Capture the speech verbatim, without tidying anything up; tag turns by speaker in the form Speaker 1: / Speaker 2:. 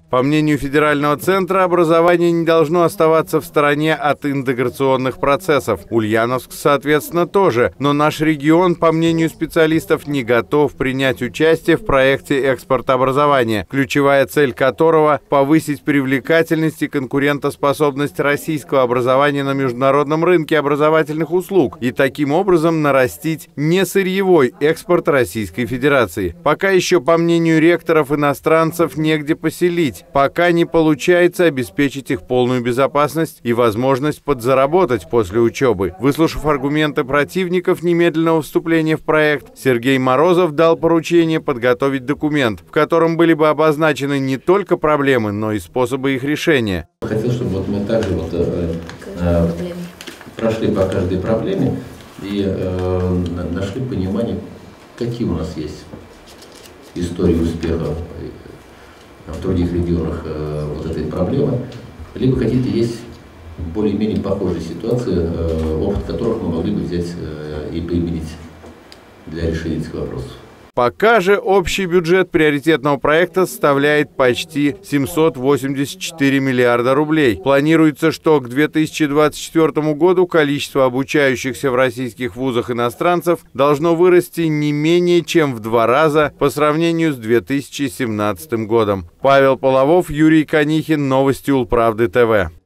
Speaker 1: По мнению федерального центра, образование не должно оставаться в стороне от интеграционных процессов. Ульяновск, соответственно, тоже. Но наш регион, по мнению специалистов, не готов принять участие в проекте экспорта образования, ключевая цель которого – повысить привлекательность и конкурентоспособность российского образования на международном рынке образовательных услуг и таким образом нарастить несырьевой экспорт Российской Федерации. Пока еще, по мнению ректоров, иностранцев негде поселить. Пока не получается обеспечить их полную безопасность и возможность подзаработать после учебы. Выслушав аргументы противников немедленного вступления в проект, Сергей Морозов дал поручение подготовить документ, в котором были бы обозначены не только проблемы, но и способы их решения.
Speaker 2: Хотел, чтобы вот мы также вот, э, э, прошли по каждой проблеме и э, нашли понимание, какие у нас есть истории успеха в других регионах э, вот этой проблемы, либо какие-то есть более-менее похожие ситуации, э, опыт которых мы могли бы взять э, и применить для решения этих вопросов.
Speaker 1: Пока же общий бюджет приоритетного проекта составляет почти семьсот восемьдесят четыре миллиарда рублей. Планируется, что к две тысячи двадцать четвёртому году количество обучающихся в российских вузах иностранцев должно вырасти не менее чем в два раза по сравнению с две тысячи семнадцатым годом. Павел Половов, Юрий Конихин, Новости Улправды ТВ.